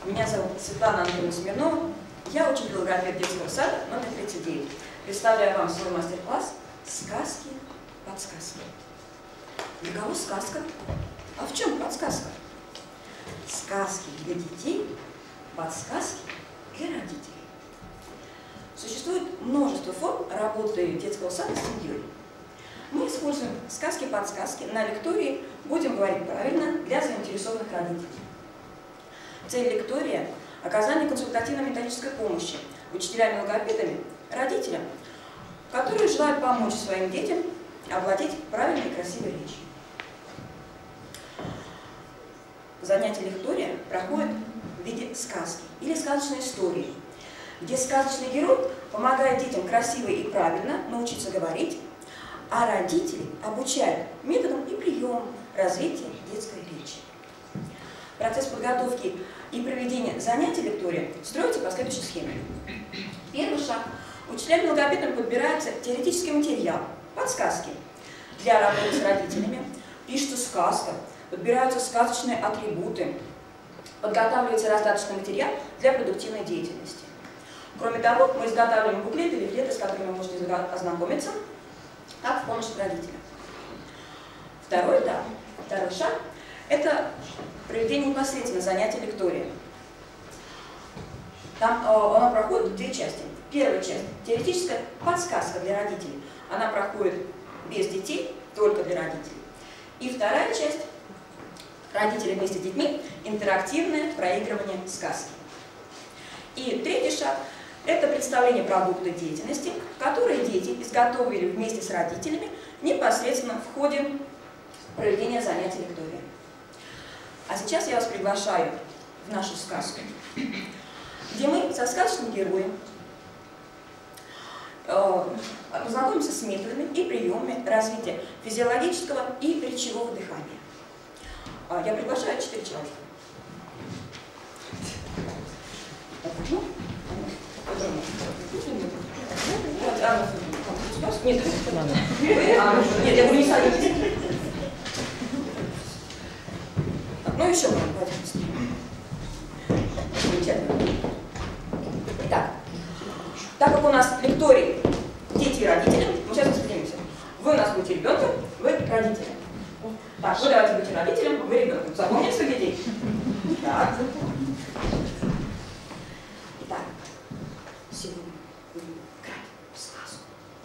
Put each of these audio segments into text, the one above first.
Меня зовут Светлана Антоновна Смирнова. Я учитель-логопед детского сада номер 39. Представляю вам свой мастер-класс «Сказки-подсказки». Для кого сказка? А в чем подсказка? Сказки для детей, подсказки для родителей. Существует множество форм работы детского сада с семьей. Мы используем сказки-подсказки на лектории, будем говорить правильно, для заинтересованных родителей. Цель лектория – оказание консультативно-методической помощи учителями-логопедами родителям, которые желают помочь своим детям овладеть правильной и красивой речью. Занятия лектория проходят в виде сказки или сказочной истории, где сказочный герой помогает детям красиво и правильно научиться говорить, а родители обучают методам и приемам развития детской речи. Процесс подготовки и проведения занятий лектория строится по следующей схеме. Первый шаг. Учителям-логопедам подбирается теоретический материал, подсказки для работы с родителями, пишется сказка, подбираются сказочные атрибуты, подготавливается раздаточный материал для продуктивной деятельности. Кроме того, мы изготавливаем буклеты и лифлеты, с которыми вы можете ознакомиться, как в помощь родителям. Второй этап, второй шаг – это проведение непосредственно занятий лектория. Там оно проходит в две части. Первая часть – теоретическая подсказка для родителей. Она проходит без детей, только для родителей. И вторая часть – родители вместе с детьми – интерактивное проигрывание сказки. И третий шаг – это представление продукта деятельности, которые дети изготовили вместе с родителями непосредственно в ходе проведения занятий лектория. А сейчас я вас приглашаю в нашу сказку, где мы со сказочным героем познакомимся с методами и приемами развития физиологического и речевого дыхания. Я приглашаю 4 человека. Нет, я говорю, не садитесь. Ну еще можно пойти. Замечательно. Итак, так как у нас лекторий дети и родители, мы сейчас распределимся. Вы у нас будете ребенком, вы родители. Так, вы давайте будете родителем, вы ребенком. Запомнили своих детей? Так. Итак, сегодня будем играть в сказку.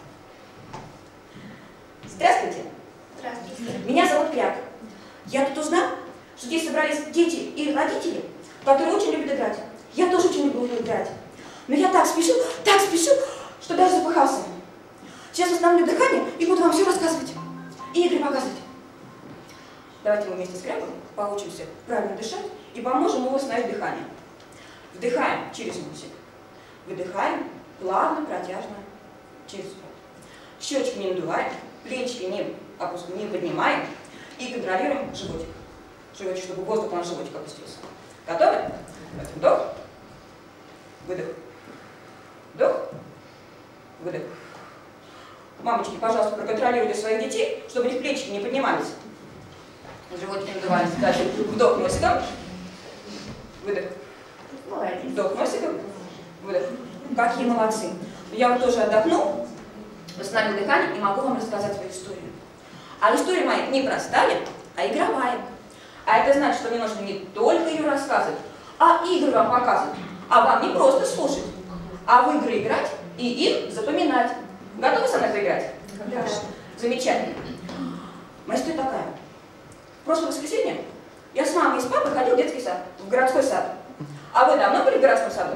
Здравствуйте. Здравствуйте. Меня зовут Кряк. Я тут узнала, что здесь собрались дети и родители, которые очень любят играть. Я тоже очень люблю играть. Но я так спешу, что даже запыхался. Сейчас восстановлю дыхание и буду вам все рассказывать. И игры показывать. Давайте мы вместе с Кряком поучимся правильно дышать и поможем ему восстановить дыхание. Вдыхаем через носик. Выдыхаем плавно, протяжно через рот. Щечки не надуваем, плечики не поднимаем и контролируем животик. Животик, чтобы воздух на животик опустился. Готовы? Давайте вдох, выдох, вдох, выдох. Мамочки, пожалуйста, проконтролируйте своих детей, чтобы у них плечики не поднимались. Животик не надувались. Дальше вдох носиком, выдох. Молодец. Вдох носиком, выдох. Какие молодцы. Я вот тоже отдохну, восстановил дыхание и могу вам рассказать свою историю. А история моя не простая, а игровая. А это значит, что мне нужно не только ее рассказывать, а игры вам показывать. А вам не просто слушать, а в игры играть и их запоминать. Готовы со мной поиграть? Да. Замечательно. Моя история такая. В прошлое воскресенье я с мамой и с папой ходил в детский сад, в городской сад. А вы давно были в городском саду?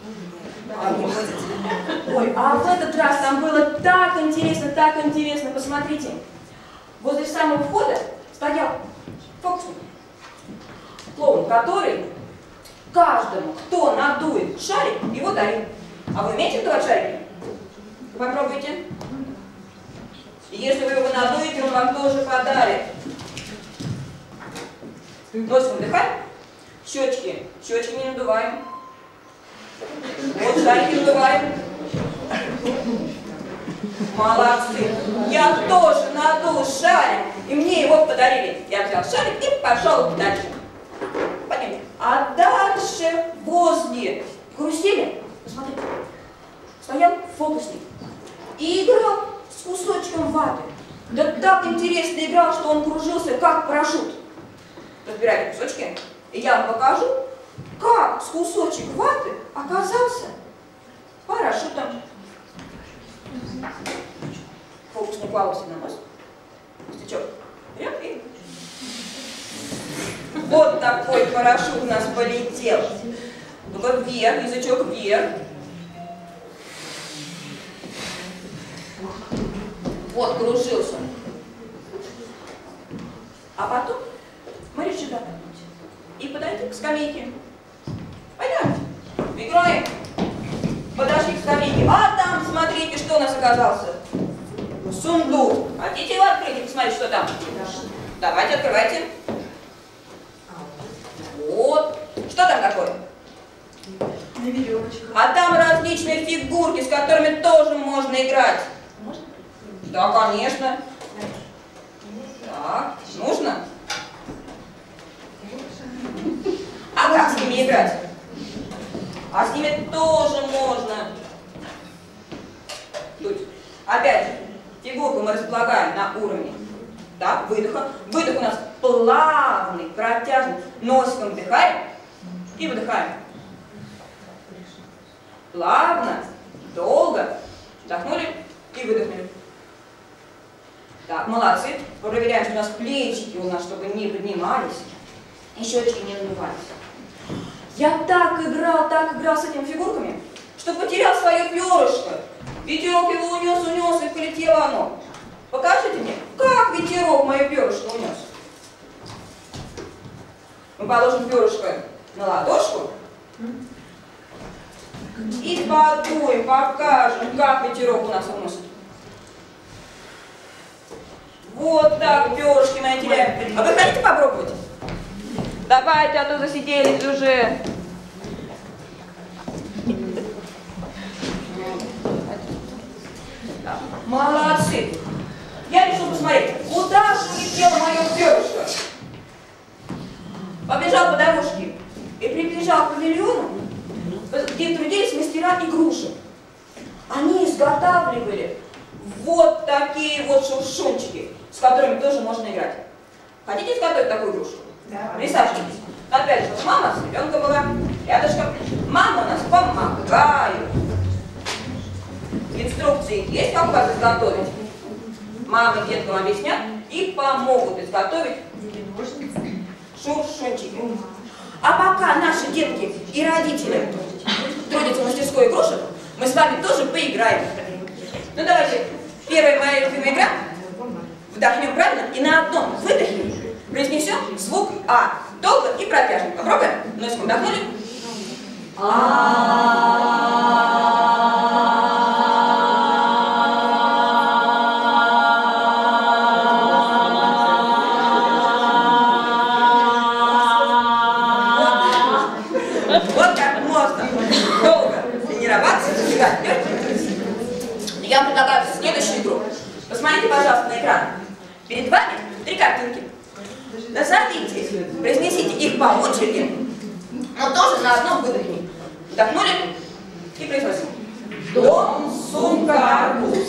Ой, а в этот раз там было так интересно, посмотрите. Возле самого входа стоял фокусник, клоун, который каждому, кто надует шарик, его дарил. А вы умеете надувать шарики? Попробуйте. Если вы его надуете, он вам тоже подарит. Носиком вдыхаем, щечки не надуваем. Вот шарики надуваем. Молодцы. Я тоже надул шарик, и мне его подарили. Я взял шарик и пошел дальше. Понятно. А дальше дальше, возле карусели, посмотрите, стоял фокусник и играл с кусочком ваты. Да так интересно играл, что он кружился, как парашют. Разбирайте кусочки, и я вам покажу, как с кусочек ваты оказался парашютом. Фокусник валился на нос, стечок вперед и... Вот такой парашют у нас полетел. Ну-ка вверх, язычок вверх. Вот, кружился. А потом мы решили отдохнуть и подойти к скамейке. Пойдемте, играем. Подошли к скамейке. А там, смотрите, что у нас оказался. Сундук. Хотите его открыть и посмотреть, что там? Давайте, открывайте. Вот. Что там такое? А там различные фигурки, с которыми тоже можно играть. Можно? Да, конечно. Так, нужно? А как с ними играть? А с ними тоже можно. Тут. Опять же, фигурку мы располагаем на уровне. Так, выдоха. Выдох у нас плавный, протяжный. Носиком вдыхаем и выдыхаем. Плавно, долго. Вдохнули и выдохнули. Так, молодцы. Проверяем, что у нас плечики у нас, чтобы не поднимались. И щечки не надувались. Я так играл с этими фигурками, что потерял свое перышко. Ветерок его унес, и полетело оно. Покажите мне, как ветерок мое перышко унес. Мы положим перышко на ладошку и подуем, покажем, как ветерок у нас уносит. Вот так перышки мои теряем. А вы хотите попробовать? Давайте, а то засиделись уже. Молодцы. Я решил посмотреть, куда же улетело мое перышко. Побежал по дорожке и прибежал к павильону, где трудились мастера игрушек. Они изготавливали вот такие вот шуршунчики, с которыми тоже можно играть. Хотите изготовить такую игрушку? Да. Присаживайтесь. Опять же, мама с ребенком была рядышком. Мама у нас помогает. Инструкции есть, как изготовить. Мамы деткам объяснят и помогут изготовить шуршунчики. А пока наши детки и родители трудятся в мастерской игрушек, мы с вами тоже поиграем. Ну давайте, первая моя любимая игра. Вдохнем правильно и на одном выдохе произнесем звук А. Долго и протяжно. Попробуем? Носиком вдохнули. Вот как можно долго тренироваться, зажигать легкие. Я вам предлагаю следующую игру. Посмотрите, пожалуйста, на экран. Перед вами 3 картинки. Назовите, произнесите их по очереди, но тоже на одном выдохе. Вдохнули и произносим. Дом, сумка, арбуз.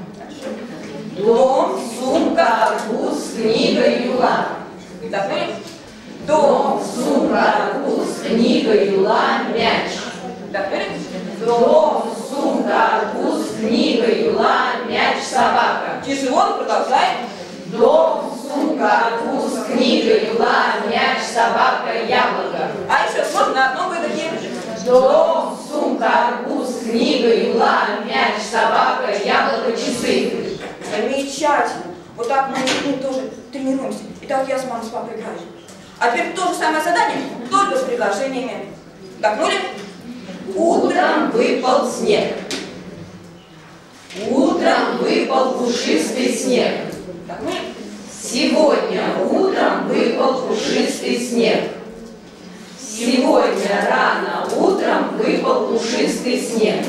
Дом, сумка, арбуз, книга, юла. Вдохнули. Дом, сумка, арбуз, книга, юла, мяч. Вдохнули. Дом, сумка, арбуз, книга, юла, мяч, собака. Тяжело, продолжаем. Дом, сумка, арбуз, книга, юла, мяч, собака, яблоко. А еще можно на одном выдохе. Дом, сумка, арбуз, книга, юла, мяч, собака, яблоко, часы. Замечательно. Вот так мы тоже тренируемся. Итак, я с мамой с папой играю. А теперь то же самое задание, только с предложениями. Вдохнули. Утром выпал снег. Утром выпал пушистый снег. Сегодня утром выпал пушистый снег. Сегодня рано утром выпал пушистый снег.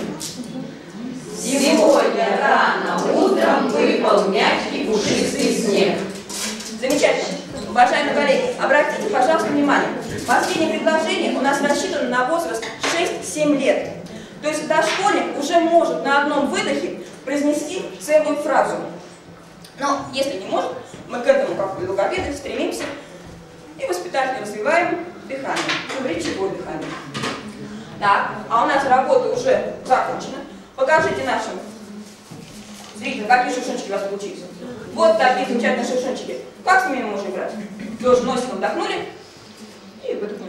Сегодня рано утром выпал мягкий пушистый снег. Замечательно. Уважаемые коллеги, обратите, пожалуйста, внимание. Последнее предложение у нас рассчитано на возраст 6-7 лет. То есть дошкольник уже может на одном выдохе произнести целую фразу. Но если не может, мы к этому, как логопеды, стремимся и воспитательно развиваем дыхание, речевое дыхание. Так, а у нас работа уже закончена. Покажите нашим зрителям, какие шершунчики у вас получились. Вот такие замечательные шершунчики. Как с ними можно играть? Тоже носиком вдохнули и выдохнули.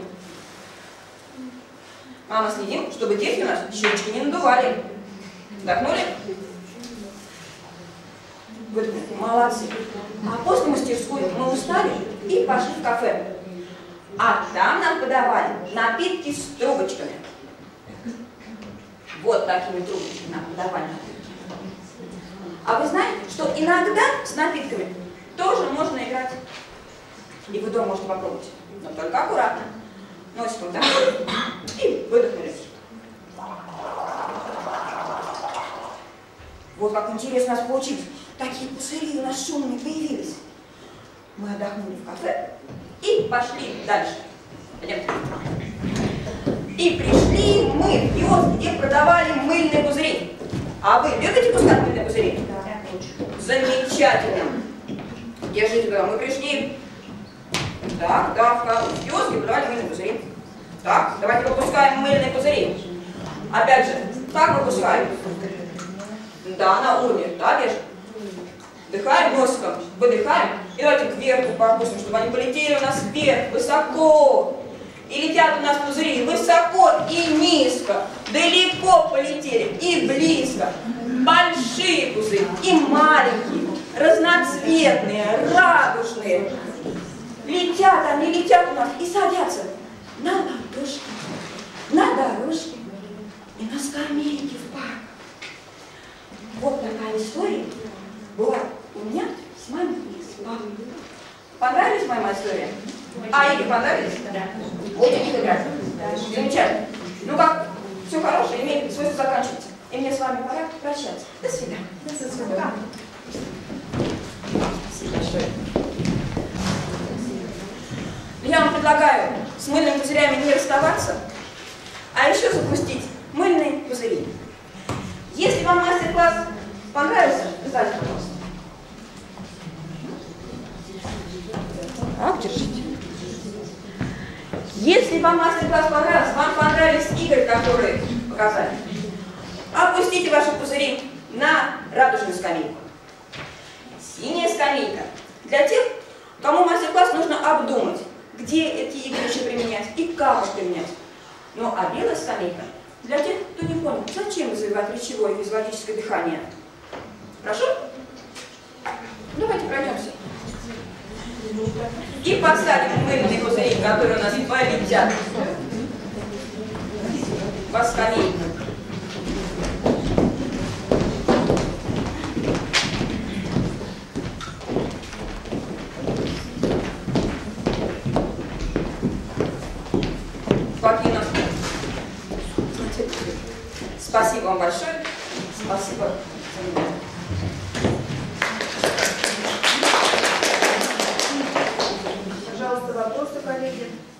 А мы следим, чтобы дети у нас щечки не надували. Вдохнули. Выдохнули. Молодцы. А после мастерской мы устали и пошли в кафе. А там нам подавали напитки с трубочками. Вот такими трубочками нам подавали напитки. А вы знаете, что иногда с напитками тоже можно играть. И вы дома можете попробовать. Но только аккуратно. Носиком вдохнули и выдохнули. Вот как интересно у нас получилось. Такие пузыри у нас шумные появились. Мы отдохнули в кафе и пошли дальше. Пойдемте. И пришли мы в киоск, где продавали мыльные пузыри. А вы любите пускать мыльные пузыри? Да. Замечательно. Держите, да, мы пришли. Так, да, в киоске продавали мыльные пузыри. Так, давайте выпускаем мыльные пузыри. Опять же, как выпускаем? Да, на уровне, да, держим. Вдыхаем носиком, выдыхаем. И давайте кверху пропустим, чтобы они полетели у нас вверх, высоко. И летят у нас пузыри высоко и низко. Далеко полетели и близко. Большие пузыри и маленькие, разноцветные, радужные. Летят они, летят у нас и садятся на ладошки, на дорожке и на скамейке в парк. Вот такая история была у меня с мамой и с папой. Понравились моя история? А Игорь понравились? Да. Будете их играть? Да. Замечательно. Ну как, все хорошее имеет свойство заканчиваться. И мне с вами пора прощаться. До свидания. До свидания. Спасибо большое. Я вам предлагаю с мыльными пузырями не расставаться, а еще запустить мыльные пузыри. Если вам мастер-класс понравился, писайте, пожалуйста. Так, держите. Если вам мастер-класс понравился, вам понравились игры, которые показали, опустите ваши пузыри на радужную скамейку. Синяя скамейка для тех, кому мастер-класс нужно обдумать, где эти игры еще применять и как их применять. Ну а белая скамейка для тех, кто не понял, зачем развивать речевое и физиологическое дыхание. Хорошо? Давайте пройдемся. И подставим мыльные пузыри, которые у нас полетят по скамейке. Спасибо вам большое. Спасибо за внимание. Пожалуйста, вопросы, коллеги.